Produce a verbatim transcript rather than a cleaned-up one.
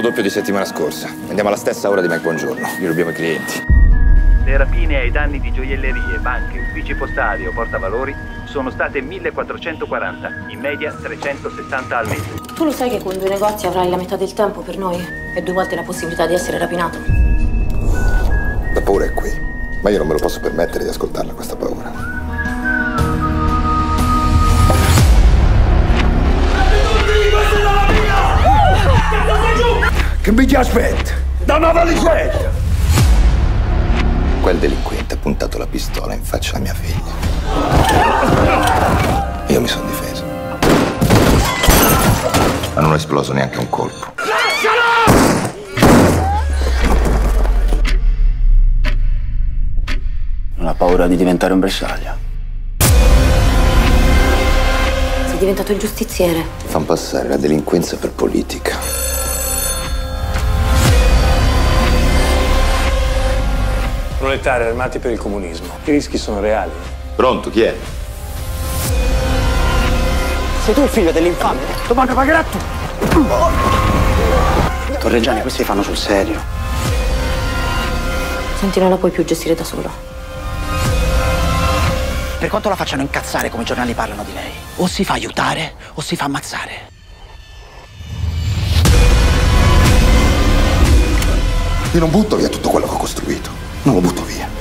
doppio di settimana scorsa. Andiamo alla stessa ora di Mike Buongiorno. Gli rubiamo i clienti. Le rapine ai danni di gioiellerie, banche, uffici postali o portavalori sono state millequattrocentoquaranta, in media trecentosessanta al mese. Tu lo sai che con due negozi avrai la metà del tempo per noi e due volte la possibilità di essere rapinato? La paura è qui, ma io non me lo posso permettere di ascoltarla questa paura. Che mi ti aspetta? Da una valigetta! Quel delinquente ha puntato la pistola in faccia a mia figlia. Io mi sono difeso. Ma non è esploso neanche un colpo. Lascialo! Non ha paura di diventare un bersaglio. Sei diventato il giustiziere. Fan passare la delinquenza per politica. Proletari armati per il comunismo. I rischi sono reali. Pronto, chi è? Sei tu il figlio dell'infame? Domani pagherà tu! Torreggiani, questi fanno sul serio. Senti, non la puoi più gestire da solo. Per quanto la facciano incazzare come i giornali parlano di lei, o si fa aiutare o si fa ammazzare. Io non butto via tutto quello che ho costruito. Non lo butto via.